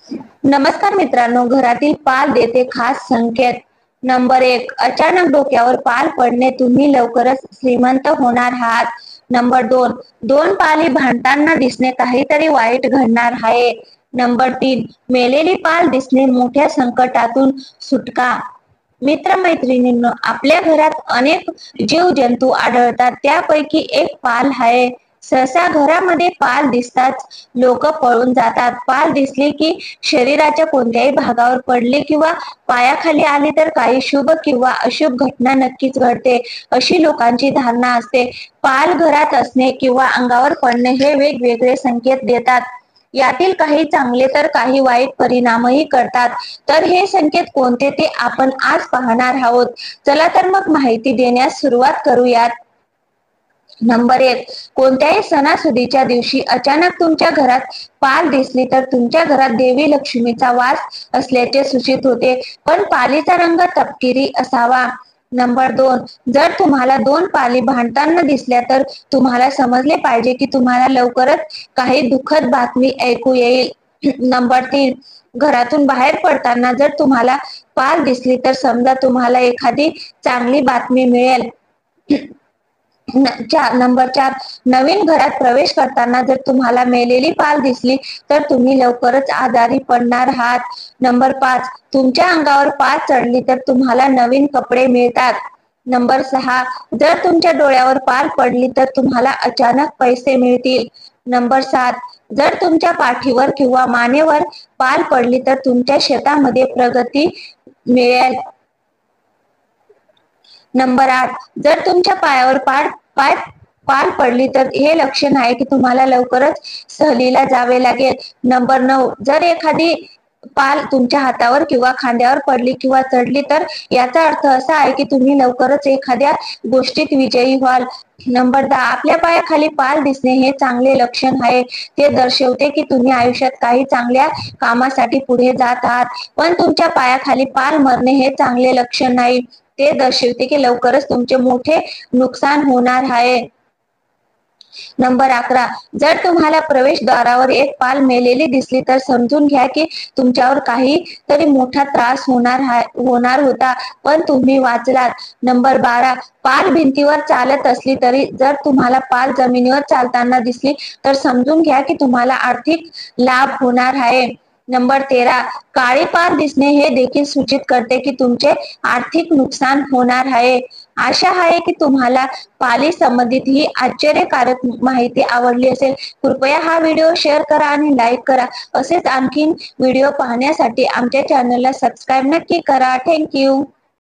नमस्कार मित्रांनो, घरातील पाल देते खास संकेत. नंबर 1, अचानक डोक्यावर पाल पडणे, तुम्ही लवकरच श्रीमंत होणार आहात. नंबर 2, दोन पाली भांडताना दिसणे, काहीतरी वाईट घडणार आहे. नंबर 3, मेलेली पाल दिसणे, मोठ्या संकटातून सुटका. मित्रमैत्रिणींनो, आपल्या घरात अनेक जीवजंतू आढळतात, त्यापैकी एक पाल आहे. सहसा घरामध्ये पाल दिसताच लोक पळून जातात. पाल दिसली की शरीराच्या कोणत्याही भागावर पडली किंवा पायाखाली आली तर काही शुभ किंवा अशुभ घटना नक्कीच घडते, अशी लोकांची धारणा असते. पाल घरात असणे किंवा अंगावर पडणे हे वेगवेगळे संकेत देतात. यातील काही चांगले तर काही वाईट परिणामही करतात. तर हे संकेत कोणते ते आपण आज पाहणार आहोत. चला तर मग माहिती देण्यास सुरुवात करूयात. नंबर 1, कोणत्याही सणासुदीच्या दिवशी अचानक तुमच्या घरात पाल दिसली तर तुमच्या घरात देवी लक्ष्मीचा वास असल्याचे सूचित होते, पण पालीचा रंग तपकिरी असावा. नंबर 2, जर तुम्हाला दोन पाली भांडताना दिसल्या तर तुम्हाला समजले पाहिजे की तुम्हाला लवकरच काही दुःखद बातमी ऐकू येईल. नंबर 3, घरातून बाहेर पडताना जर तुम्हाला पाल दिसली तर समजा तुम्हाला एखादी चांगली बातमी मिळेल. नंबर 4, नवीन घरात प्रवेश करताना जर तुम्हाला मेलेली पाल दिसली तर तुम्ही लवकरच आजारी पडणार आहात. नंबर 5, तुमच्या अंगावर पाल चढली तर तुम्हाला नवीन कपडे मिळतात. नंबर 6, जर तुमच्या डोळ्यावर पाल पडली तर तुम्हाला अचानक पैसे मिळतील. नंबर 7, जर तुमच्या पाठीवर किंवा मानेवर पाल पडली तर तुमच्या शेतामध्ये प्रगती मिळेल. नंबर 8, जर तुमच्या पायावर पाल पडली तर हे लक्षण आहे की तुम्हाला लवकरच सहलीला जावे लागेल. नंबर 9, जर एखादी पाल तुमच्या हातावर किंवा खांद्यावर पडली किंवा चढली तर याचा अर्थ असा आहे की तुम्ही लवकरच एखाद्या गोष्टीत विजयी व्हाल. नंबर 10, आपल्या पायाखाली पाल दिसणे हे चांगले लक्षण आहे. ते दर्शवते की तुम्ही आयुष्यात काही चांगल्या कामासाठी पुढे जात आहात. पण तुमच्या पायाखाली पाल मरणे हे चांगले लक्षण नाही. ते दर्शवते की लवकरच तुमचे मोठे नुकसान होणार आहे. नंबर 11, जर तुम्हाला प्रवेशद्वारावर एक पाल मेलेली दिसली तर समजून घ्या की तुमच्यावर काहीतरी मोठा त्रास होणार होता, पण तुम्ही वाचलात. नंबर 12, पाल भिंतीवर चालत असली तरी जर तुम्हाला पाल जमिनीवर चालताना दिसली तर समजून घ्या की तुम्हाला आर्थिक लाभ होणार आहे. नंबर 13, काळी पाल दिसणे हे देखील सूचित करते की तुमचे आर्थिक नुकसान होणार आहे. आशा आहे की तुम्हाला पाली संबंधित ही आश्चर्यकारक माहिती आवडली असेल. कृपया हा व्हिडिओ शेअर करा आणि लाईक करा. असेच आणखीन व्हिडिओ पाहण्यासाठी आमच्या चॅनलला सबस्क्राईब नक्की करा. थँक्यू.